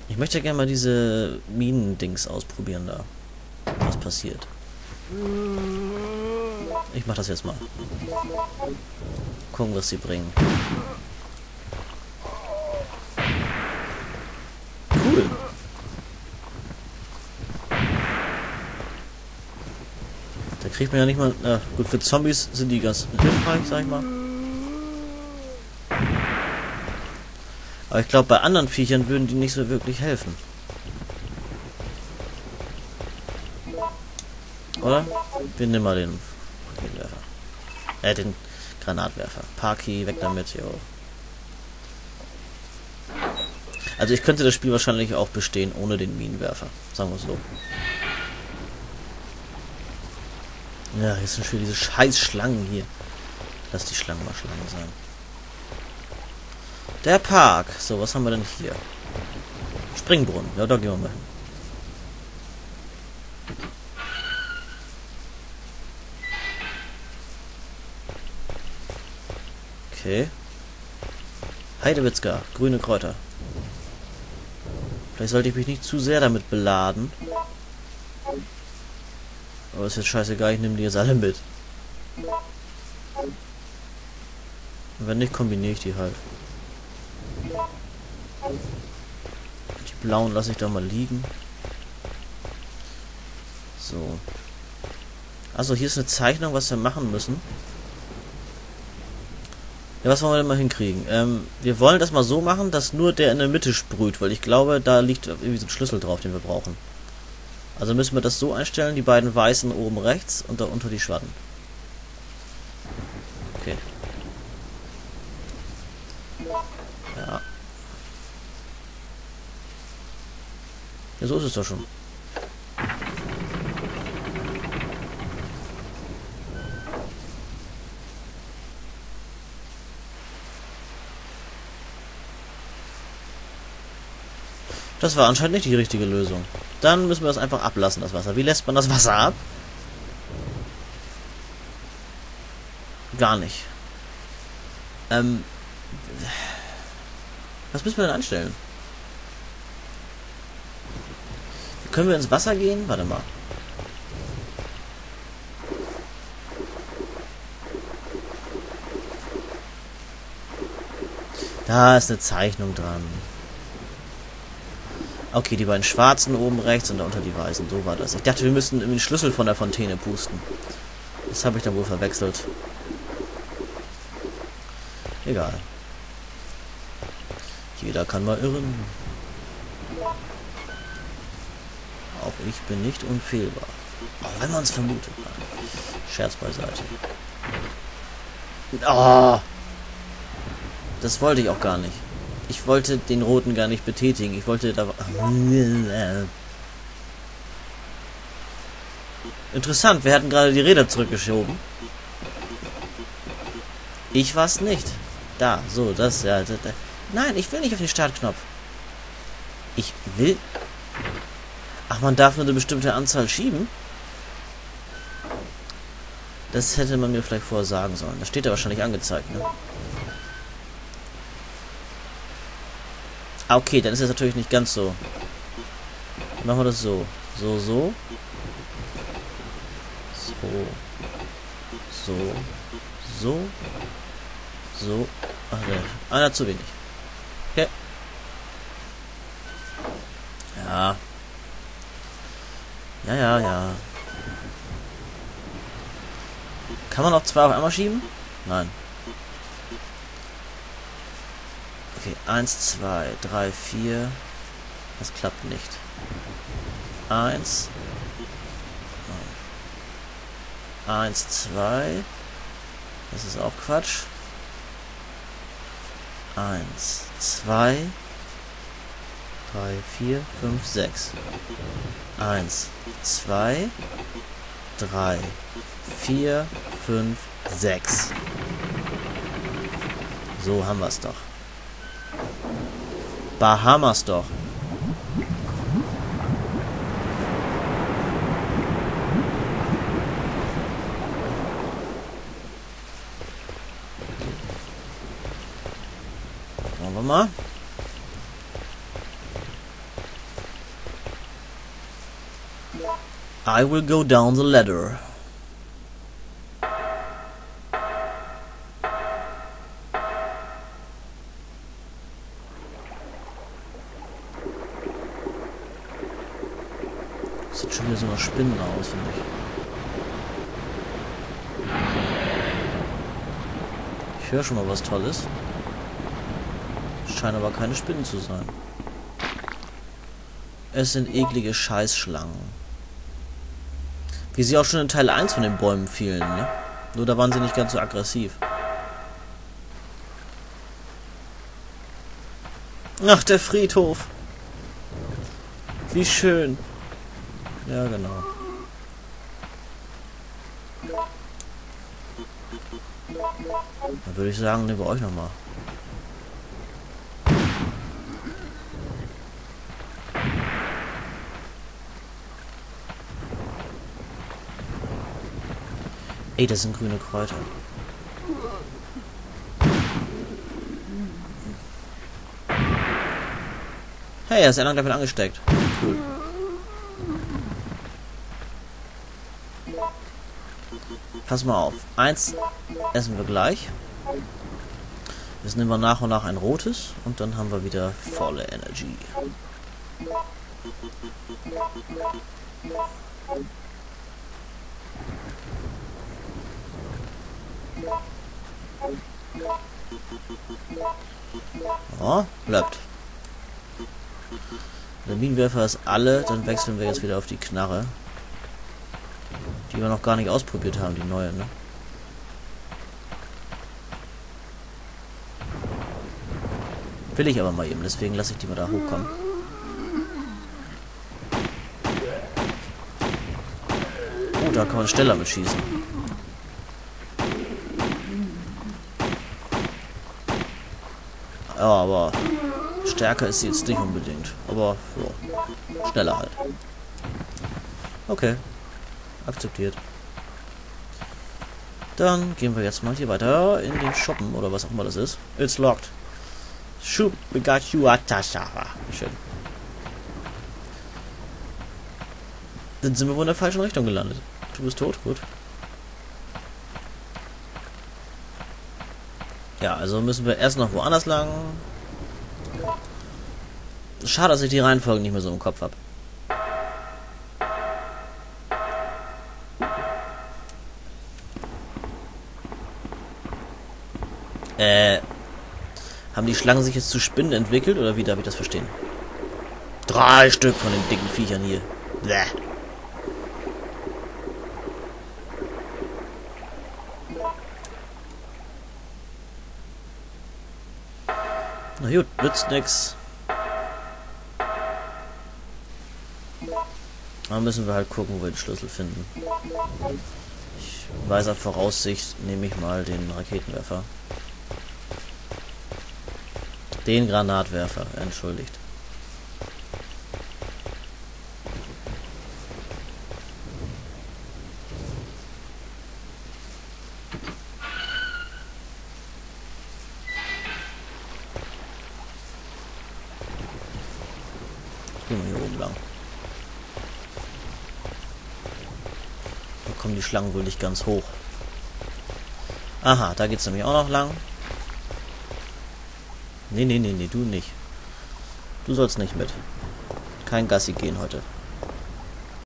Ich möchte gerne mal diese Minendings ausprobieren da. Was passiert. Ich mach das jetzt mal. Gucken, was sie bringen. Cool. Da kriegt man ja nicht mal... gut, für Zombies sind die ganz hilfreich, sag ich mal. Aber ich glaube, bei anderen Viechern würden die nicht so wirklich helfen. Oder? Wir nehmen mal den Raketenwerfer. Den Granatwerfer. Parky, weg damit, jo. Also ich könnte das Spiel wahrscheinlich auch bestehen ohne den Minenwerfer. Sagen wir es so. Ja, hier sind schon diese scheiß Schlangen hier. Lass die Schlangen mal Schlangen sein. Der Park. So, was haben wir denn hier? Springbrunnen. Ja, da gehen wir mal hin. Okay. Heidewitzka. Grüne Kräuter. Vielleicht sollte ich mich nicht zu sehr damit beladen. Aber ist jetzt scheißegal, ich nehme die jetzt alle mit. Und wenn nicht, kombiniere ich die halt. Die blauen lasse ich da mal liegen. So. Also hier ist eine Zeichnung, was wir machen müssen. Ja, was wollen wir denn mal hinkriegen? Wir wollen das mal so machen, dass nur der in der Mitte sprüht, weil ich glaube, da liegt irgendwie so ein Schlüssel drauf, den wir brauchen. Also müssen wir das so einstellen, die beiden weißen oben rechts und darunter die schwarzen. Okay. Ja. Ja, so ist es doch schon. Das war anscheinend nicht die richtige Lösung. Dann müssen wir das einfach ablassen, das Wasser. Wie lässt man das Wasser ab? Gar nicht. Was müssen wir denn anstellen? Können wir ins Wasser gehen? Warte mal. Da ist eine Zeichnung dran. Okay, die beiden schwarzen oben rechts und darunter die weißen. So war das. Ich dachte, wir müssten den Schlüssel von der Fontäne pusten. Das habe ich dann wohl verwechselt. Egal. Jeder kann mal irren. Auch ich bin nicht unfehlbar. Auch wenn man es vermutet. Scherz beiseite. Oh, das wollte ich auch gar nicht. Ich wollte den roten gar nicht betätigen. Ich wollte da... Interessant, wir hatten gerade die Räder zurückgeschoben. Ich war es nicht. Da, so, das, ja. Nein, ich will nicht auf den Startknopf. Ich will... Ach, man darf nur eine bestimmte Anzahl schieben? Das hätte man mir vielleicht vorher sagen sollen. Das steht ja wahrscheinlich angezeigt, ne? Ah, okay, dann ist es natürlich nicht ganz so. Dann machen wir das so. So, so. So. So. So. So. Ach ne, einer zu wenig. Okay. Ja. Ja, ja, ja. Kann man auch zwei auf einmal schieben? Nein. Okay, 1, 2, 3, 4. Das klappt nicht. 1. 1, 2. Das ist auch Quatsch. 1, 2, 3, 4, 5, 6. 1, 2, 3, 4, 5, 6. So haben wir es doch. Bahamas doch. Schauen wir mal. I will go down the ladder. Sieht schon wieder so nach Spinnen aus, finde ich. Ich höre schon mal was Tolles. Scheinen aber keine Spinnen zu sein. Es sind eklige Scheißschlangen. Wie sie auch schon in Teil 1 von den Bäumen fielen, ne? Nur da waren sie nicht ganz so aggressiv. Ach, der Friedhof. Wie schön. Ja, genau. Dann würde ich sagen, nehmen wir euch nochmal. Ey, das sind grüne Kräuter. Hey, er ist einer damit angesteckt. Cool. Pass mal auf. Eins essen wir gleich. Jetzt nehmen wir nach und nach ein rotes und dann haben wir wieder volle Energy. Oh, bleibt. Der Minenwerfer ist alle, dann wechseln wir jetzt wieder auf die Knarre. Die wir noch gar nicht ausprobiert haben, die neue, ne? Will ich aber mal eben, deswegen lasse ich die mal da hochkommen. Oh, da kann man schneller mit schießen. Ja, aber stärker ist sie jetzt nicht unbedingt. Aber ja, schneller halt. Okay. Akzeptiert. Dann gehen wir jetzt mal hier weiter in den Shoppen oder was auch immer das ist. It's locked. Shoop, we got you a Tasha. Schön. Dann sind wir wohl in der falschen Richtung gelandet. Du bist tot, gut. Ja, also müssen wir erst noch woanders lang. Schade, dass ich die Reihenfolge nicht mehr so im Kopf habe. Haben die Schlangen sich jetzt zu Spinnen entwickelt oder wie darf ich das verstehen? 3 Stück von den dicken Viechern hier. Bäh. Na gut, nützt nix. Dann müssen wir halt gucken, wo wir den Schlüssel finden. Ich weiß auf Voraussicht, nehme ich mal den Raketenwerfer. Den Granatwerfer, entschuldigt. Gehen wir hier oben lang. Da kommen die Schlangen wohl nicht ganz hoch. Aha, da geht's nämlich auch noch lang. Nee, du nicht. Du sollst nicht mit. Kein Gassi gehen heute.